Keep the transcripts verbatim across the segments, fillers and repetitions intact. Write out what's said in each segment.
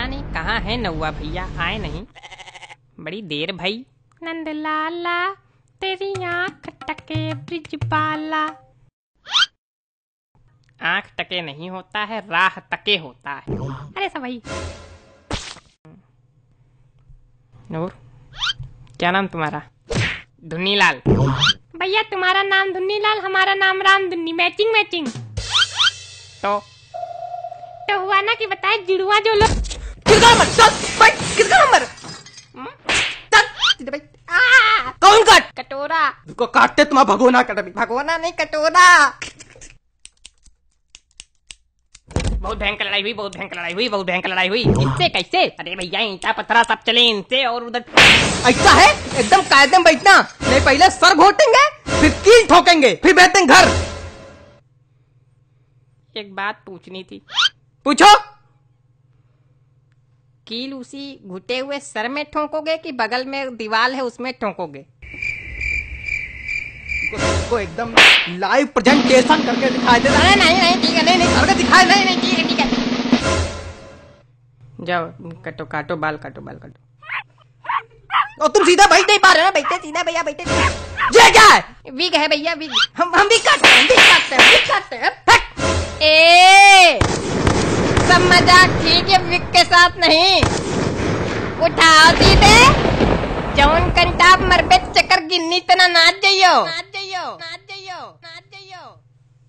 पता नहीं कहाँ है नौवा भैया, आए नहीं, बड़ी देर भई। नंद लाला तेरी आँख टके ब्रिज बाला। आँख टके नहीं होता है, राह टके होता है। अरे सब भाई। और क्या नाम तुम्हारा? धुन्नीलाल। भैया तुम्हारा नाम धुन्नीलाल, हमारा नाम राम धुन्नी, मैचिंग मैचिंग। तो तो हुआ ना कि बताए जुड़वा जो लोग। किसका नंबर? चल भाई, किसका नंबर? चल भाई। कौन काट? कटोरा। उसको काटते तुम्हारा भगोना कट। भगवाना नहीं, कटोरा। बहुत भयंकर लड़ाई हुई, बहुत भयंकर लड़ाई हुई, बहुत भयंकर लड़ाई हुई। इनसे कैसे? अरे भैया ईंटा पत्थरा सब चले इनसे, और उधर ऐसा है एकदम कायदे में बैठना, नहीं पहले सर घोटेंगे, फिर कील ठोकेंगे, फिर बैठेंगे घर। एक बात पूछनी थी। पूछो। कील उसी घुटे हुए सर में ठोकोगे कि बगल में दीवार है उसमें ठोकोगे? को एकदम लाइव प्रेजेंटेशन करके दिखाई दे। अरे नहीं नहीं ठीक है, नहीं नहीं करके दिखाए, नहीं नहीं ठीक है ठीक है। जाओ कटो काटो बाल, काटो बाल काटो। और तुम सीधा बैठ नहीं पा रहे ना? बैठे सीधा भैया, बैठे। ये क्या है? विग है भैया, विग। हम हम भी काटते हैं, भी काटते हैं, भी काटते हैं। ए सब मजाक ठीक है, विग के साथ नहीं। उठाओ सीधे, जौन कंटाप मरबे चक्कर गिन्नी तना नाच जाइयो, नाच जाइयो, नाच जाइयो, नाच जाइयो।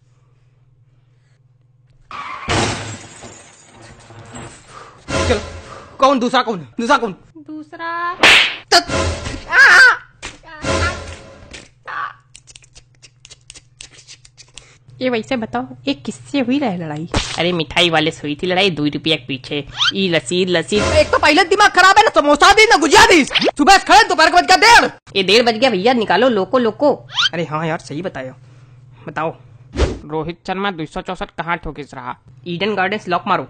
चलो कौन दूसरा? कौन दूसरा? कौन दूसरा? ये वैसे बताओ, ये किससे हुई रहे लड़ाई? अरे मिठाई वाले से हुई थी लड़ाई, दो रुपया के पीछे। ई लसीद लसीद। एक तो पहले दिमाग खराब है ना, समोसा दी ना गुजिया दी। सुबह खड़े दोपहर के बज गया डेढ़। ये डेढ़ बज गया भैया, निकालो लोको लोको। अरे हाँ यार सही बताया। बताओ रोहित शर्मा दो सौ चौसठ कहाँ ठोकिस रहा? ईडन गार्डन्स लॉक मारो।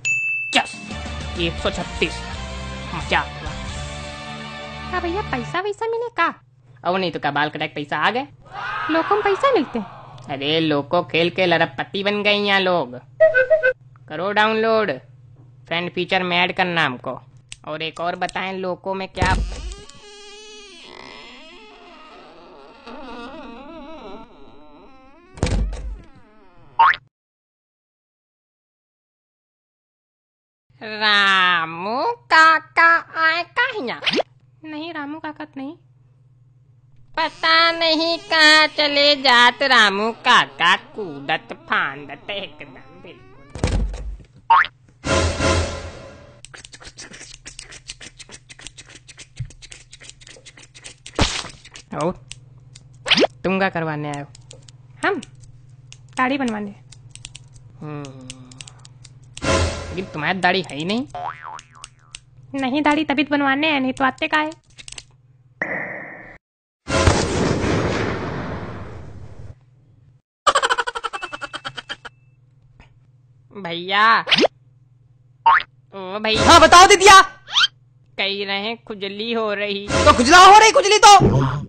एक सौ छत्तीस। क्या क्या भैया, पैसा वैसा मिले का? अब नहीं तो क्या, बाल कटाक पैसा आ गए। लोगों में पैसा मिलते? अरे लोको खेल के लरबपति बन गए यहाँ लोग। करो डाउनलोड, फ्रेंड फीचर में ऐड करना हमको। और एक और बताएं लोको में क्या? रामू काका आए कहाँ? नहीं रामू काका तो नहीं, पता नहीं कहाँ चले जात रामू काका, कूदत फांदत एकदम बिल्कुल। और तुम क्या करवाने आए हो? हम दाढ़ी बनवाने। हम्म लेकिन तुम्हारी दाढ़ी है ही नहीं। नहीं दाढ़ी तभी तो बनवाने हैं, नहीं तो आते का है। भैया ओ भैया। हाँ बताओ दीदिया। कह रहे हैं खुजली हो रही। तो खुजला हो रही, खुजली तो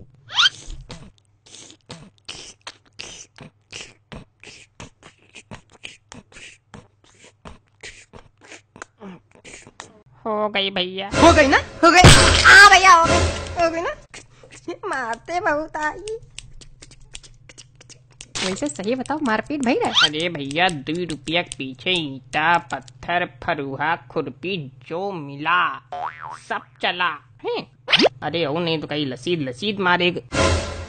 हो गई भैया, हो गई ना? हो गई। हाँ भैया हो गई, हो गई ना? मारते बहुत आई। वैसे सही बताओ, मारपीट भई रहा? अरे भैया दो रुपया के पीछे ईंटा पत्थर फरुहा खुरपी जो मिला सब चला है। अरे ओ नहीं तो कहीं लसीद लसीद मारेगा।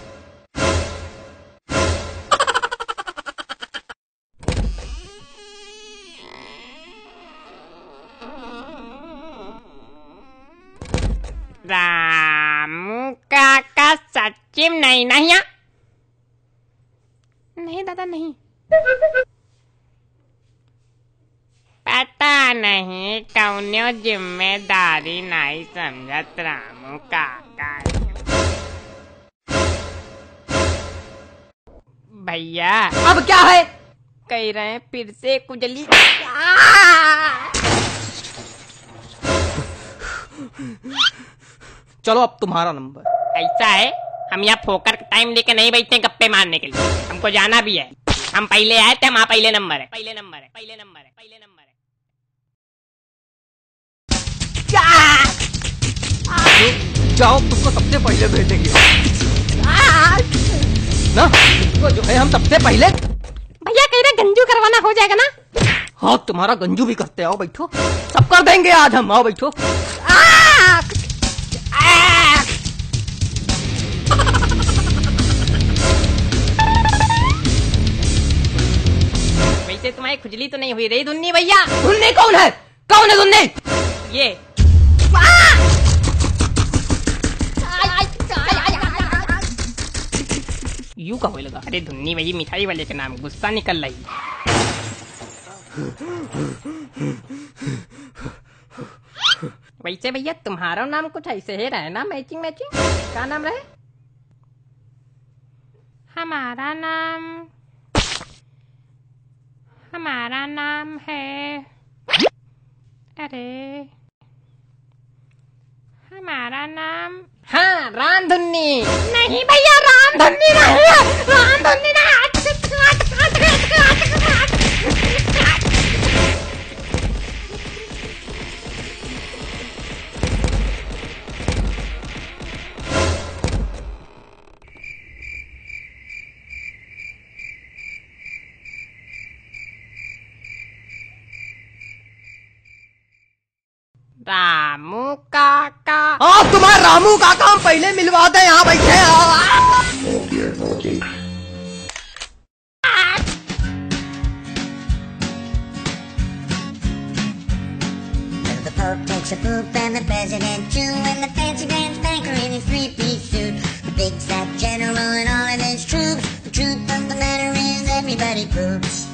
रामू काका सचिव नहीं नहीं आ? नहीं दादा नहीं। पता नहीं कौनो जिम्मेदारी नहीं समझत रामू काका। भैया अब क्या है? कह रहे हैं फिर से कुजली। चलो अब तुम्हारा नंबर। ऐसा है, हम यहाँ फोकर टाइम लेके नहीं बैठते गप्पे मारने के लिए, हमको जाना भी है। हम पहले आए थे, हमारा पहले नंबर है, पहले नंबर है, पहले नंबर है, पहले नंबर है। जाओ, उसको सबसे पहले भेजेंगे ना, उसको जो है हम सबसे पहले। भैया कह रहे गंजू करवाना हो जाएगा ना? हाँ तुम्हारा गंजू भी करते, आओ बैठो, सब कर देंगे आज हम, आओ बैठो। वैसे तुम्हारी खुजली तो नहीं हुई रही धुन्नी भैया? धुन्नी कौन है? कौन है धुन्नी? ये यू का होने लगा। अरे धुन्नी भैया मिठाई वाले के नाम गुस्सा निकल रही। वैसे भैया तुम्हारा नाम कुछ ऐसे ही रहे ना, मैचिंग मैचिंग। क्या नाम रहे? हमारा नाम हमारा नाम है, अरे हमारा नाम, हाँ रामधुन्नी। नहीं भैया रामधुन्नी नहीं है, रामधुन्नी नहीं। रामू काका। हाँ तुम्हारा रामू काका हम पहले मिलवा दे, यहाँ बैठे हैं। The Pope takes a poop and the President too, and the fancy pants banker in his three-piece suit, the big fat general and all of his troops. The truth of the matter is everybody poops.